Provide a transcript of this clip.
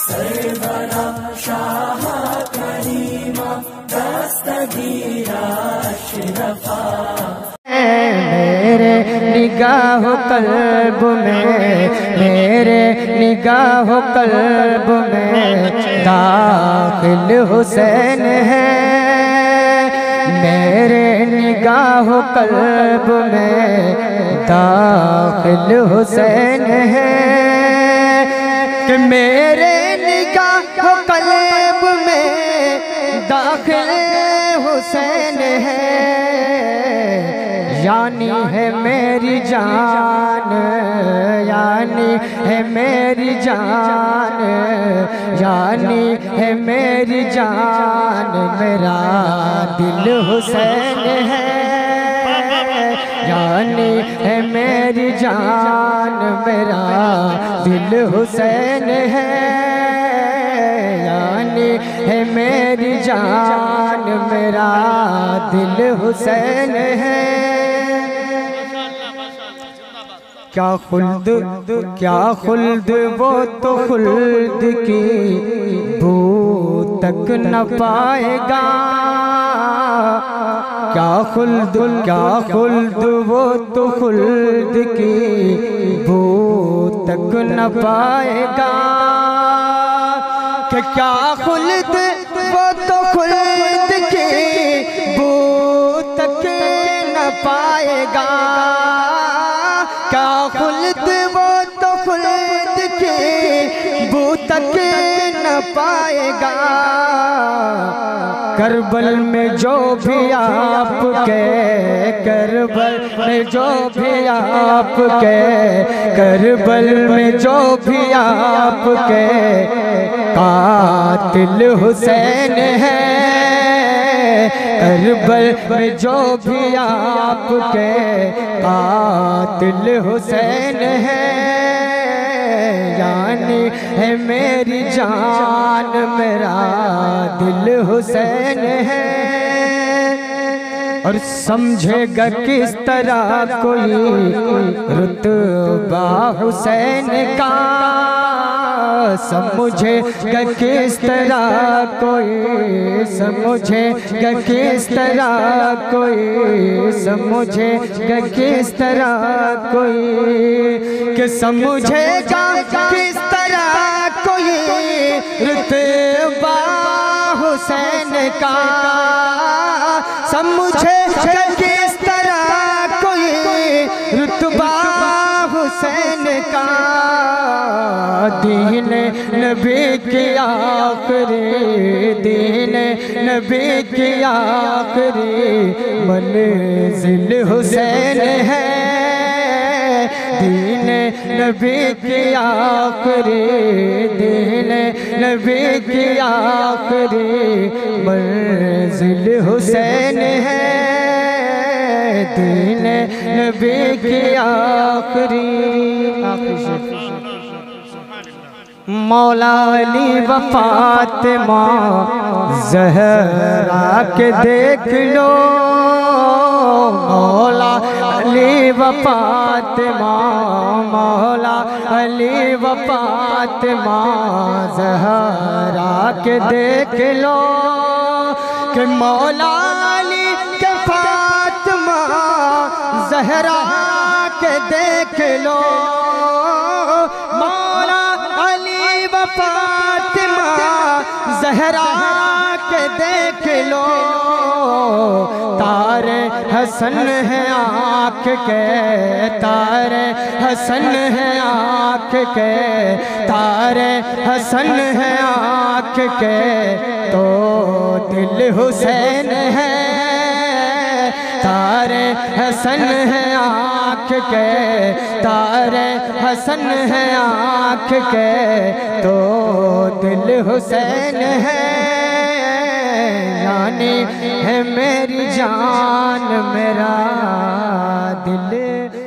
सरवरा शाह करीमा दस्तगीरा अशरफा। मेरे निगाह कल्ब में, मेरे निगाह कल्ब में दाखिल हुसैन है। मेरे निगाह कल्ब में दाखिल हुसैन है कि मेरे निगाह कल्ब में दाखिल हुसैन है। यानी है मेरी जान, यानी है मेरी जान, यानी है मेरी जान, मेरा दिल हुसैन है। यानी है मेरी जान, मेरा दिल हुसैन है। यानी है मेरी जान, मेरा दिल हुसैन है। क्या खुल्द, क्या खुल्द, वो तो खुल्द की बू तक न पाएगा। क्या खुल्द, क्या खुल्द, वो तो खुल्द की बू तक न पाएगा। कि क्या खुल्द, वो तो खुल्द की बू तक न पाएगा। क्या खुल्द, वो तो खुल्द की बू तक न पाएगा। करबल में जो भी आपके, करबल में जो भी आपके, करबल में जो भी आपके कातिल हुसैन है। करबल में जो भी आपके कातिल हुसैन है। यानी है मेरी जान, मेरा दिल हुसैन है। और समझेगा किस तरह कोई रुतबा हुसैन का, समझेगा किस तरह कोई, समझेगा किस तरह कोई, समझेगा किस तरह कोई, कि समझेगा किस तरह कोई रुतबा हुसैन का। समझेगा किस तरह कोई रुतबा हुसैन का। दीन नबी की आखिरी, दीन नबी की आखिरी मंजिल हुसैन है। दीन नबी की आखिरी, दीन नबी की आखिरी मंजिल हुसैन है। दीन नबी की आखिरी। मौला अली व फातिमा ज़हरा के देख लो। मौला अली व फातिमा, मौला अली व फातिमा ज़हरा के देख लो। कि मौला अली के फातिमा ज़हरा के देख लो। मौला अली व फातिमा ज़हरा के देख लो। तारे हसन है आँख के, तारे हसन है आँख के, तारे हसन है आँख के, तो दिल हुसैन है। तारे हसन है आँख के, तारे हसन है आँख के, तो दिल हुसैन है। यानी है मेरी जान, मेरा दिल